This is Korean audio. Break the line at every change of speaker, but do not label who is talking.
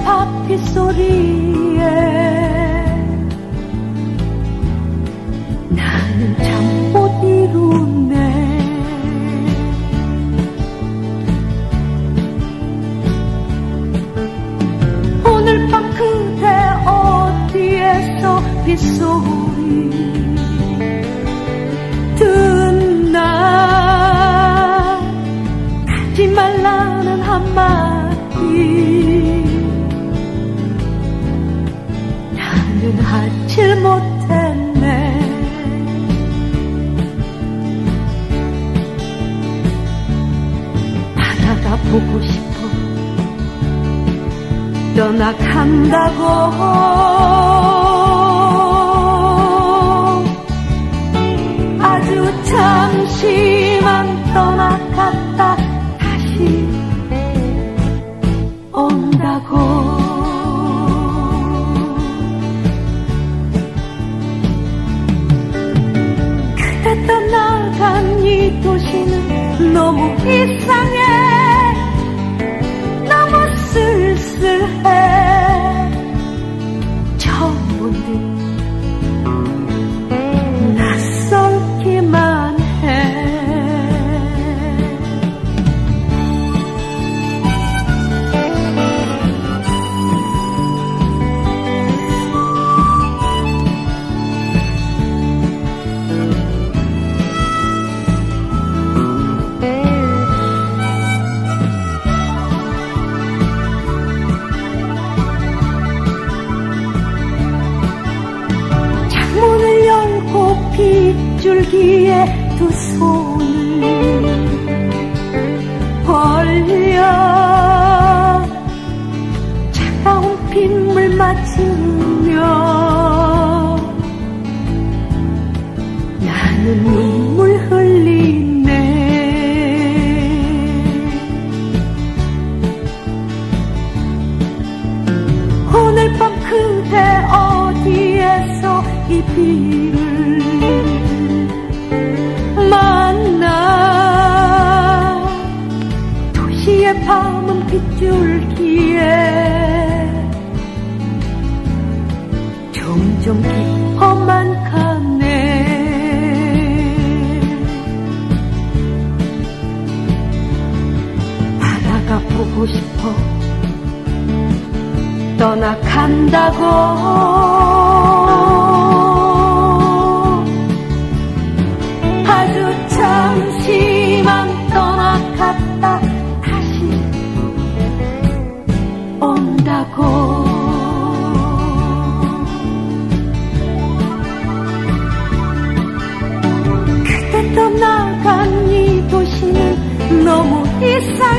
바퀴 소리에 나는 참 못 이루네. 오늘 밤 그대 어디에서 빗소리 듣나. 가지 말라는 한마디 나는 하질 못했네. 바다가 보고 싶어 떠나간다고. 아주 잠시만 떠나갔다 다시 온다고. 그대 떠나간 이 도시는 너무 이상해. 너무 쓸쓸해. 처음 본 듯 낯설기만 해. 빗줄기에 두 손을 벌려 차가운 빗물 맞으며 나는 눈물 흘리네. 오늘 밤 그대 어디에서 이 비를 만나. 도시의 밤은 빗줄기에 점점 깊어만 가네. 바다가 보고 싶어 떠나간다고. 잠시만 떠나갔다 다시 온다고. 그대 떠나간 이 도시는 너무 이상해.